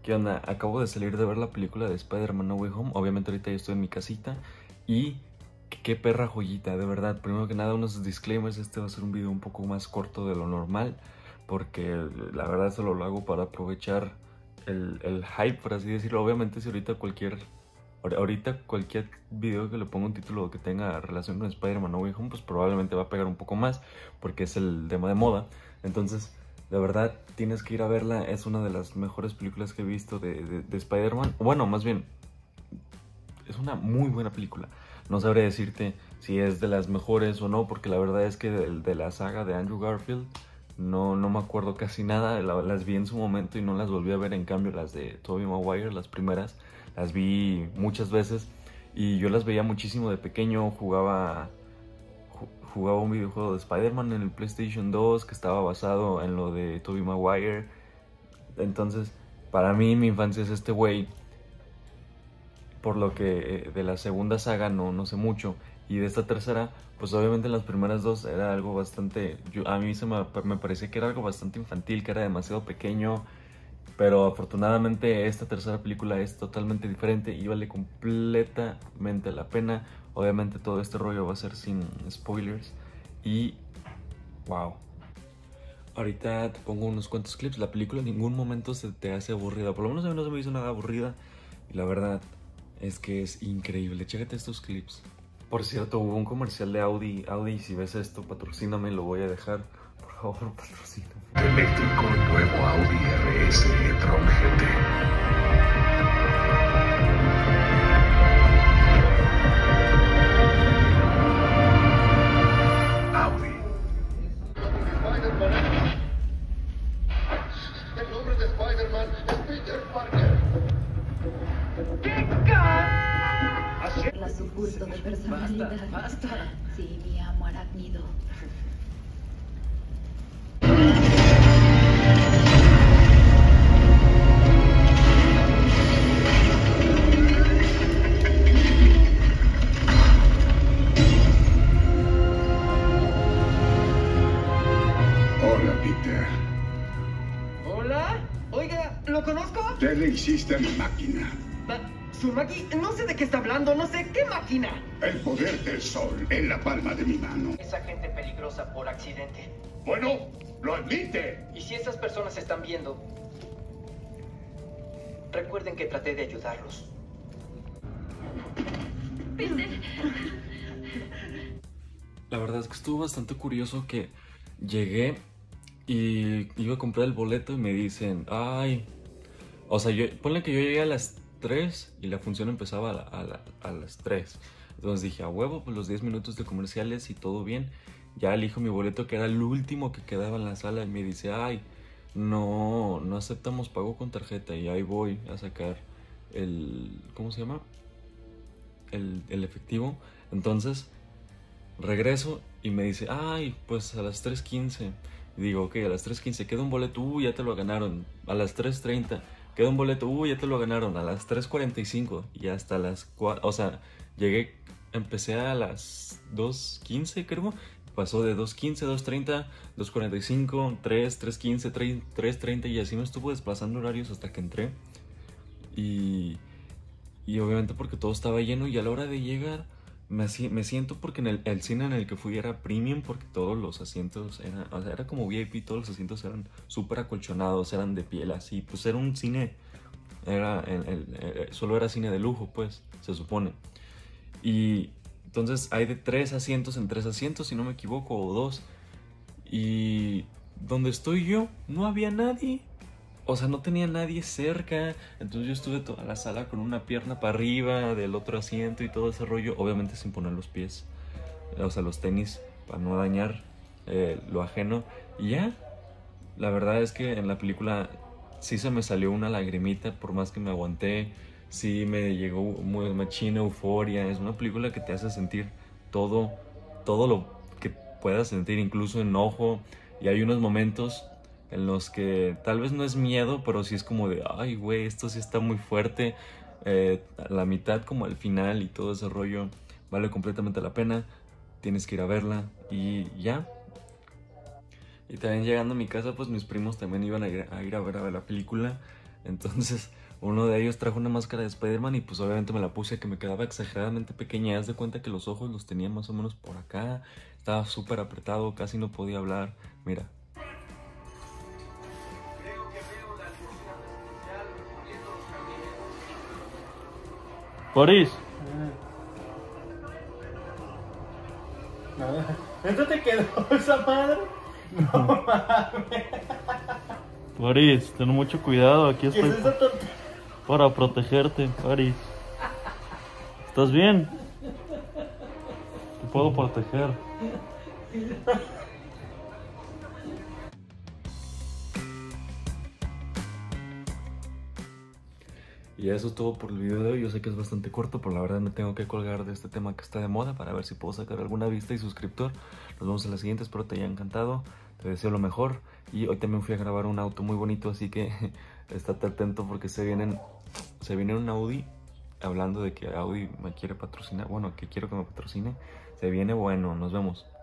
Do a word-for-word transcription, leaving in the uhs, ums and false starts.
¿Qué onda? Acabo de salir de ver la película de Spider-Man No Way Home. Obviamente ahorita ya estoy en mi casita. Y qué perra joyita, de verdad. Primero que nada, unos disclaimers. Este va a ser un video un poco más corto de lo normal, porque la verdad solo lo hago para aprovechar el, el hype, por así decirlo. Obviamente si ahorita cualquier... Ahorita cualquier video que le ponga un título que tenga relación con Spider-Man No Way Home, pues probablemente va a pegar un poco más, porque es el tema de moda. Entonces, de verdad, tienes que ir a verla. Es una de las mejores películas que he visto de, de, de Spider-Man. Bueno, más bien, es una muy buena película. No sabré decirte si es de las mejores o no, porque la verdad es que de, de la saga de Andrew Garfield no, no me acuerdo casi nada. La, las vi en su momento y no las volví a ver. En cambio, las de Tobey Maguire, las primeras, las vi muchas veces. Y yo las veía muchísimo de pequeño. Jugaba... Jugaba un videojuego de Spider-Man en el PlayStation dos que estaba basado en lo de Tobey Maguire. Entonces, para mí, mi infancia es este güey. Por lo que de la segunda saga no, no sé mucho. Y de esta tercera, pues obviamente en las primeras dos era algo bastante... Yo, a mí se me, me parecía que era algo bastante infantil, que era demasiado pequeño. Pero afortunadamente esta tercera película es totalmente diferente y vale completamente la pena. Obviamente todo este rollo va a ser sin spoilers. Y wow. Ahorita te pongo unos cuantos clips. La película en ningún momento se te hace aburrida. Por lo menos a mí no se me hizo nada aburrida. Y la verdad es que es increíble. Chécate estos clips. Por cierto, hubo un comercial de Audi. Audi, si ves esto, patrocíname, lo voy a dejar. Por favor, patrocíname. Eléctrico nuevo Audi R S e-tron G T. Audi. El nombre de Spider-Man es Peter Parker. La suculto de personalidad. Basta, basta. Sí, mi amo arácnido. Hola, Peter. ¿Hola? Oiga, ¿lo conozco? Te le hiciste a mi máquina. Ah, ¿Su máquina? No sé de qué está hablando, no sé qué máquina. El poder del sol en la palma de mi mano. Esa gente peligrosa por accidente. Bueno, lo admite. Y si esas personas están viendo, recuerden que traté de ayudarlos. La verdad es que estuvo bastante curioso que llegué y iba a comprar el boleto y me dicen, ay, o sea, yo, ponle que yo llegué a las tres y la función empezaba a, la, a, la, a las tres. Entonces dije, a huevo, pues los diez minutos de comerciales y todo bien. Ya elijo mi boleto, que era el último que quedaba en la sala, y me dice, ay, no, no aceptamos pago con tarjeta. Y ahí voy a sacar el, ¿cómo se llama? El, el efectivo. Entonces regreso y me dice, ay, pues a las tres quince. Y digo, ok, a las tres quince queda un boleto, uy, ya te lo ganaron. A las tres treinta queda un boleto, uy, ya te lo ganaron. A las tres cuarenta y cinco y hasta las cuatro, o sea, llegué, empecé a las dos quince, creo. Pasó de dos quince, dos treinta, dos cuarenta y cinco, tres, tres quince, tres treinta y así me estuvo desplazando horarios hasta que entré. Y, y obviamente porque todo estaba lleno, y a la hora de llegar me, me siento, porque en el, el cine en el que fui era premium, porque todos los asientos eran, o sea, era como V I P, todos los asientos eran súper acolchonados, eran de piel así, pues era un cine, era el, el, el, solo era cine de lujo, pues, se supone. Y entonces hay de tres asientos en tres asientos, si no me equivoco, o dos. Y donde estoy yo, no había nadie. O sea, no tenía nadie cerca. Entonces yo estuve toda la sala con una pierna para arriba del otro asiento y todo ese rollo. Obviamente sin poner los pies, o sea, los tenis, para no dañar eh, lo ajeno. Y ya, la verdad es que en la película sí se me salió una lagrimita, por más que me aguanté. Sí me llegó muy machina euforia. Es una película que te hace sentir todo, todo lo que puedas sentir, incluso enojo. Y hay unos momentos en los que tal vez no es miedo, pero sí es como de, ay, güey, esto sí está muy fuerte. Eh, la mitad como al final y todo ese rollo vale completamente la pena. Tienes que ir a verla y ya. Y también llegando a mi casa, pues mis primos también iban a ir a, ir a ver a ver la película. Entonces uno de ellos trajo una máscara de Spider-Man y pues obviamente me la puse, que me quedaba exageradamente pequeña. Haz de cuenta que los ojos los tenía más o menos por acá. Estaba súper apretado, casi no podía hablar. Mira. Boris. ¿Esto te quedó esa madre? No mames. Boris, ten mucho cuidado, aquí ¿Qué estoy es esa tontería? para protegerte, Boris. ¿Estás bien? Te puedo proteger. Y eso es todo por el video de hoy. Yo sé que es bastante corto, pero la verdad me tengo que colgar de este tema que está de moda para ver si puedo sacar alguna vista y suscriptor. Nos vemos en la siguiente, espero te haya encantado. Te deseo lo mejor. Y hoy también fui a grabar un auto muy bonito, así que estate atento porque se vienen, se viene un Audi. Hablando de que Audi me quiere patrocinar, bueno, que quiero que me patrocine. Se viene bueno, nos vemos.